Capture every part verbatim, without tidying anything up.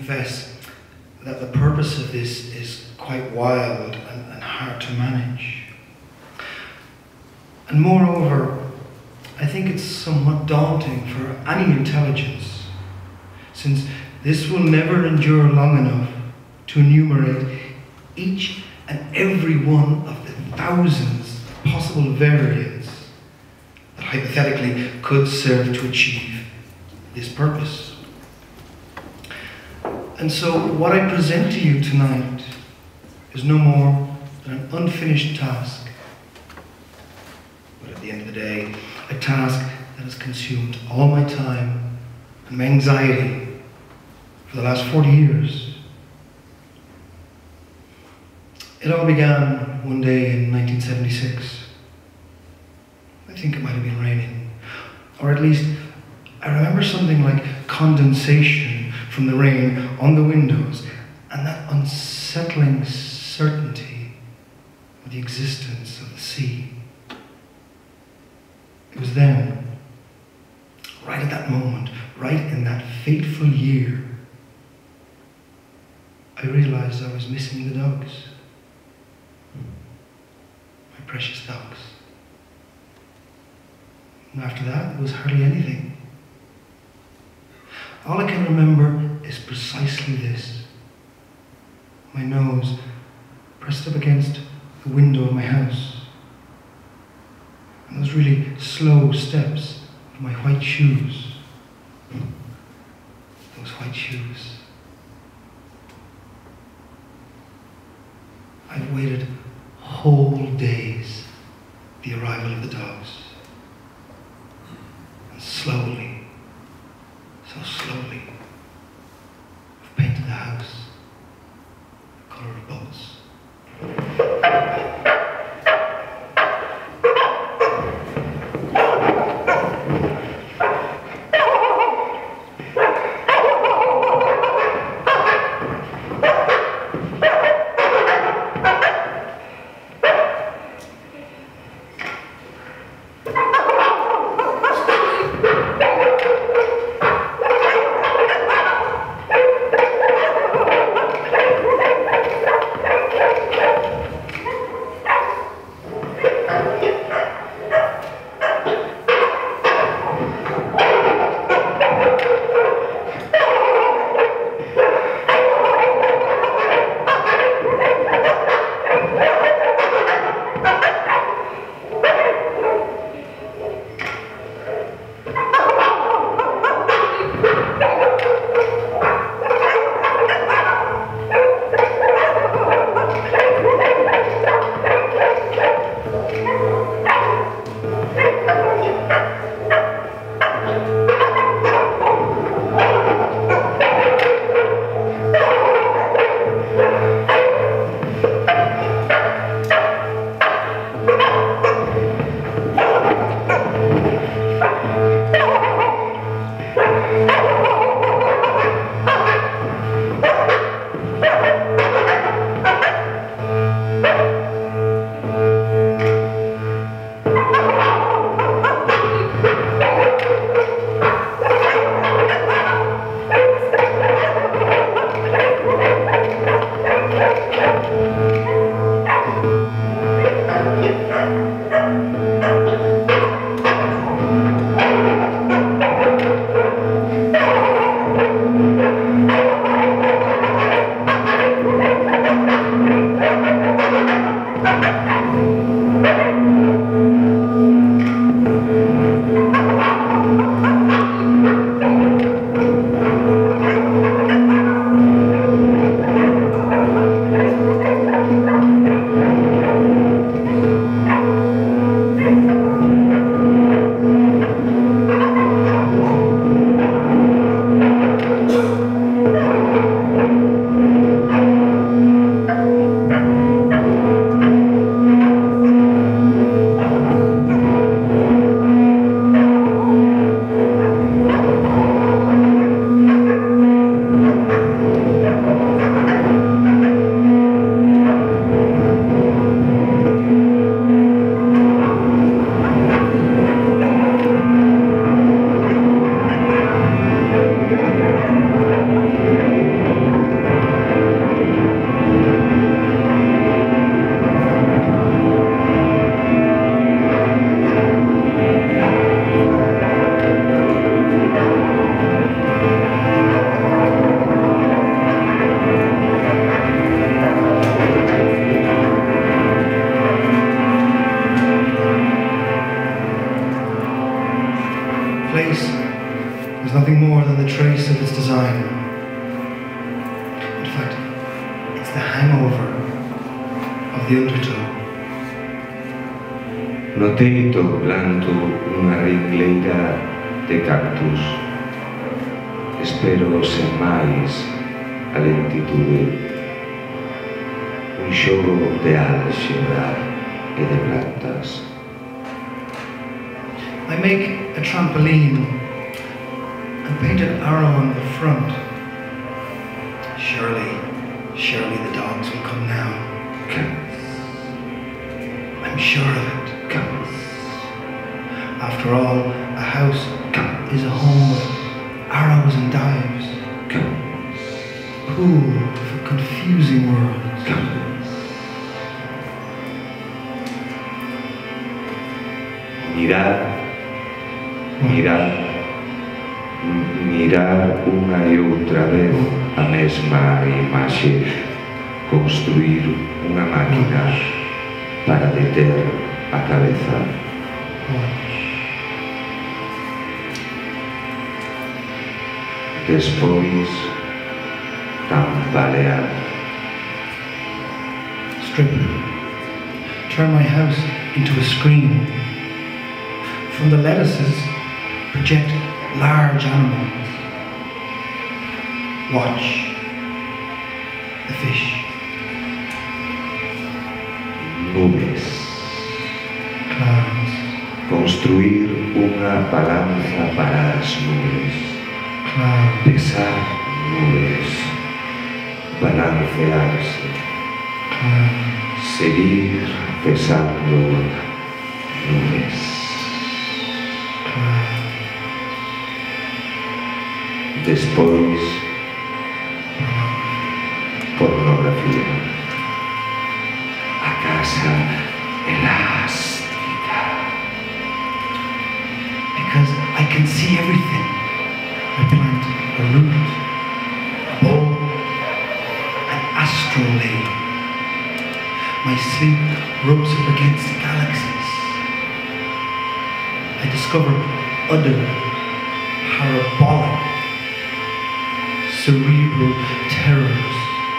confess that the purpose of this is quite wild and, and hard to manage. And moreover, I think it's somewhat daunting for any intelligence, since this will never endure long enough to enumerate each and every one of the thousands of possible variants that hypothetically could serve to achieve this purpose. And so what I present to you tonight is no more than an unfinished task, but at the end of the day, a task that has consumed all my time and my anxiety for the last forty years. It all began one day in nineteen seventy-six. I think it might have been raining, or at least I remember something like condensation from the rain on the windows and that unsettling certainty of the existence of the sea. It was then, right at that moment, right in that fateful year, I realized I was missing the dogs. My precious dogs. And after that, there was hardly anything. All I can remember is precisely this. My nose pressed up against the window of my house. And those really slow steps of my white shoes. Those white shoes. I've waited whole days for the arrival of the dogs. And slowly, so slowly, I've painted the house the colour of boats. place was nothing more than the trace of its design. In fact, it's the hangover of the undertow. Notei doblando unha ringleira de cactus. Espero sen máis a lentitude. Un xogo de álxebra e de plantas. I make a trampoline and paint an arrow on the front. Surely, surely the dogs will come now. I'm sure of it. After all, a house is a home of arrows and dives. Pool for confusing words. Mirar, mirar, mirar unha e outra vez a mesma imaxe, construir unha máquina para deter a cabeza. Despois, tambalear. Strip. Turn my house into a screen. From the lettuces, project large animals. Watch the fish. Nubes. Clouds. Construir unha balanza para as nubes. Clouds. Pesar nubes. Balancearse. Clouds. Seguir pesando nubes. Despois, pornografía. A casa elástica. Because I can see everything. I plant a root, a bowl, an astrolabe. My sleep rubs up against galaxies. I discover other parabolic, cerebral terrors.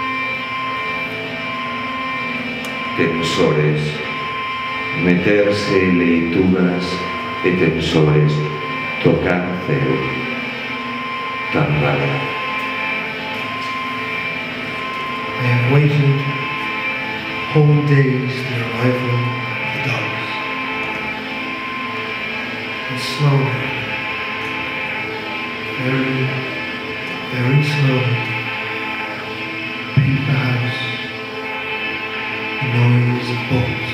Tensores, meterse leituras e tensores, tocar cero, tambalear. I have waited whole days for the arrival of the dogs. And slowly, very, very slowly, paint the house, the noise of bolts.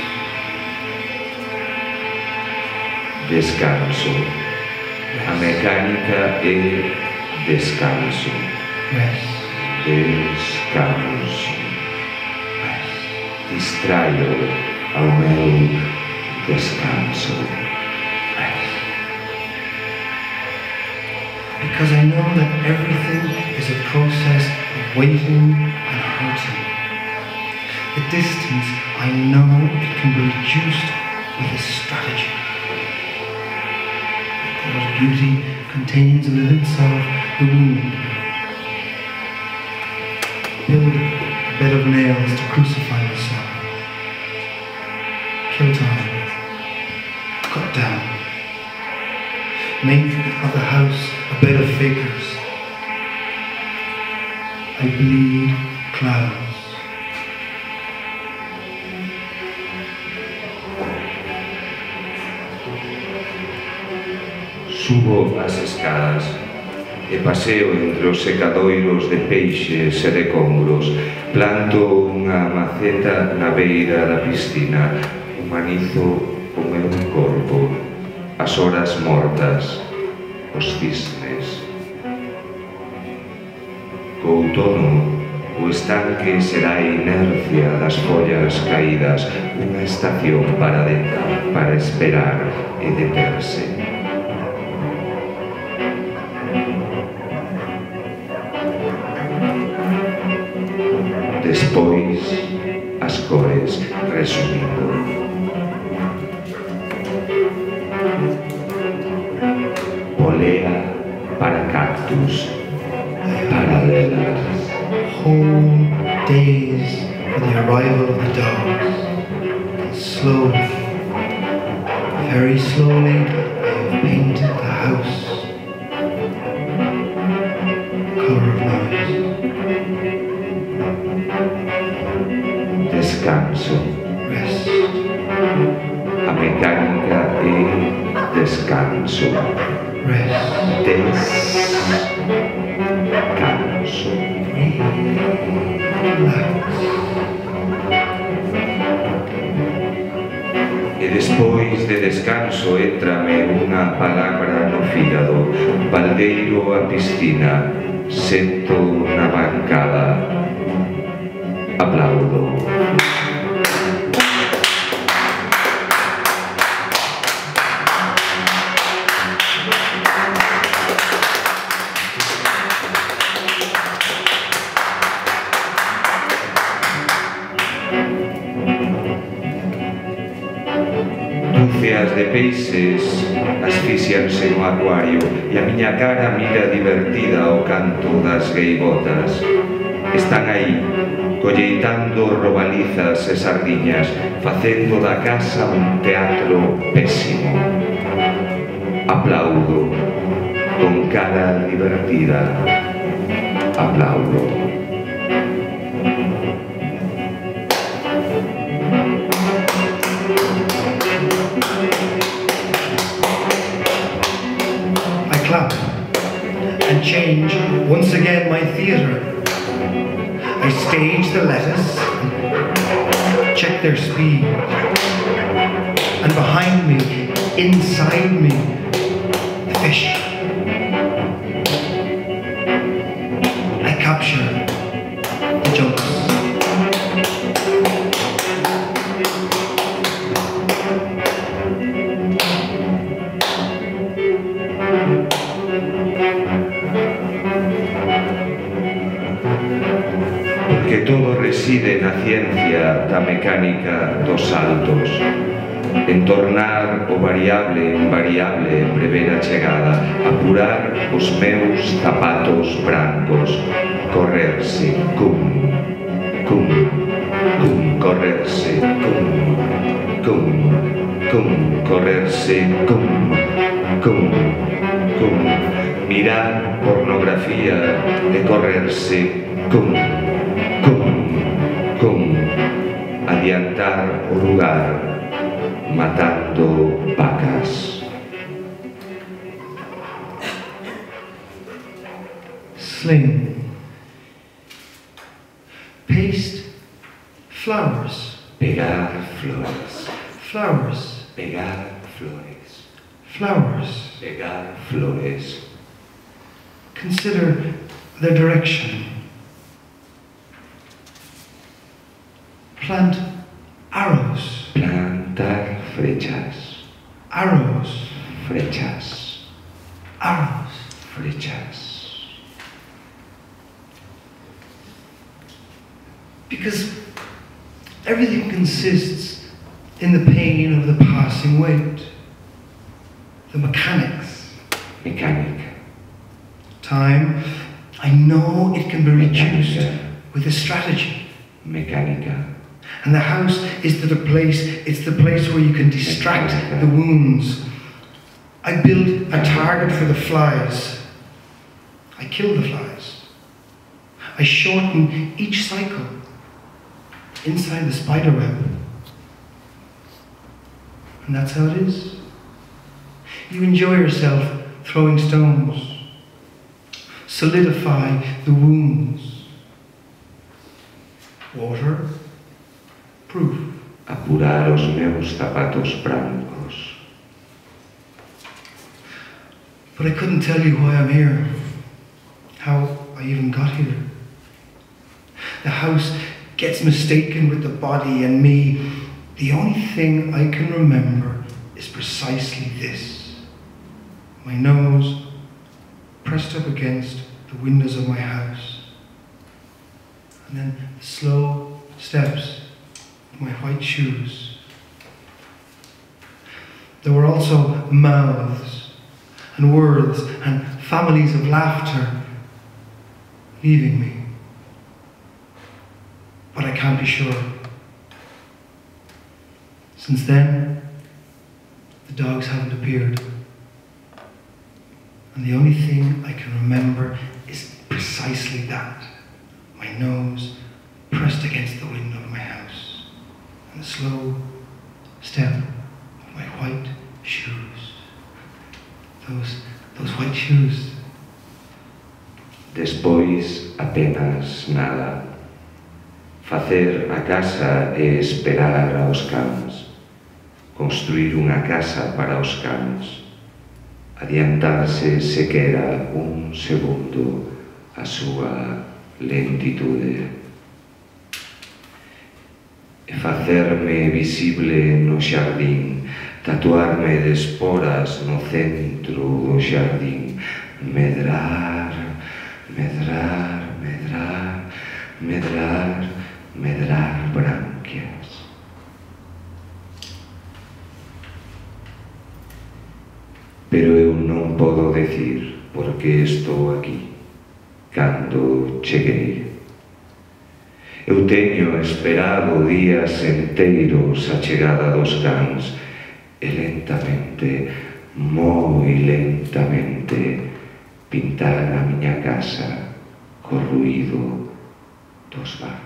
Descanso. A mecánica é descanso. Rest. Descanso. Distraio ao meu descanso. Because I know that everything is a process of waiting and hurting. The distance, I know it can be reduced with a strategy. Because beauty contains within itself the wound. Build a bed of nails to crucify myself. Kill time. Cut down. Make of the house a bed of figures. I bleed clouds. Subo as escadas e paseo entre os secadoiros de peixes e de congros. Planto unha maceta na beira da piscina. Humanizo o meu corpo, as horas mortas, os cisnes. Co outono, o estanque será a inercia das follas caídas, unha estación para detar, para esperar e deterse. Despois, as cores, resumindo. polea para cactus, paralelas. Whole days for the arrival of the dogs. And slowly, very slowly, I have painted the house. Color of noise. Descanso. Rest. A mecánica e descanso. Rest. Descanso. Relax. E despois de descanso entrame unha palabra no fígado. Baldeiro a piscina, sento na bancada, aplaudo. Dúcias de peixes asfixianse no acuario e a miña cara mira divertida ao canto das gaivotas. Están aí, colleitando robalizas e sardiñas, facendo da casa un teatro pésimo. Aplaudo, con cara divertida. Aplaudo. And change once again my theatre. I stage the lettuce and check their speed. And behind me, inside me, the fish. I capture the jumps. Que todo reside na ciencia da mecánica dos saltos, en tornar o variable en variable, prever a chegada, apurar os meus zapatos brancos, correrse, cum, cum, cum, correrse, cum, cum, cum, correrse, cum, cum, cum, mirar pornografía e correrse, cum, cum, adiantar o lugar, matando vacas. Sling. Paste. Flowers. Pegar flores. Flowers. Pegar flores. Flowers. Pegar flores. Consider their direction. Plant arrows. Plantar flechas. Arrows. Flechas. Arrows. Flechas. Because everything consists in the pain of the passing weight. The mechanics. Mecánica. Time, I know it can be reduced Mecánica. with a strategy. Mecánica. And the house is the place, it's the place where you can distract the wounds. I build a target for the flies. I kill the flies. I shorten each cycle inside the spider web. And that's how it is. You enjoy yourself throwing stones. Solidify the wounds. Water. Proof. Apurar os meus zapatos brancos. But I couldn't tell you why I'm here, how I even got here. The house gets mistaken with the body and me. The only thing I can remember is precisely this. My nose pressed up against the windows of my house. And then the slow steps of my white shoes. There were also mouths and words and families of laughter leaving me. But I can't be sure. Since then, the dogs haven't appeared. And the only thing I can remember is precisely that. My nose pressed against the window of my house, and the slow step of my white shoes. Those, those white shoes. Despois, apenas nada. Facer a casa e esperar aos cans. Construir unha casa para os cans. Adiantarse sequera un segundo a súa lentitude. E facerme visible no xardín, tatuarme de esporas no centro do xardín, medrar, medrar, medrar, medrar, medrar branquias. Pero eu non podo decir por que estou aquí, cando cheguei. Eu teño esperado días enteiros a chegada dos cans e lentamente, moi lentamente, pintar a miña casa co ruído dos barcos.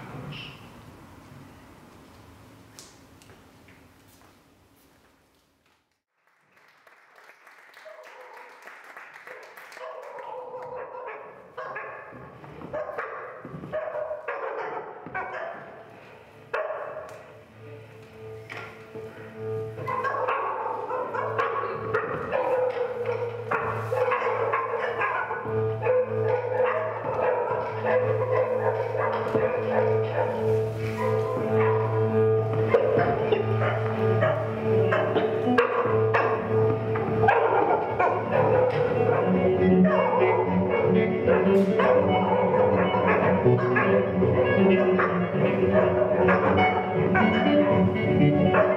Thank you.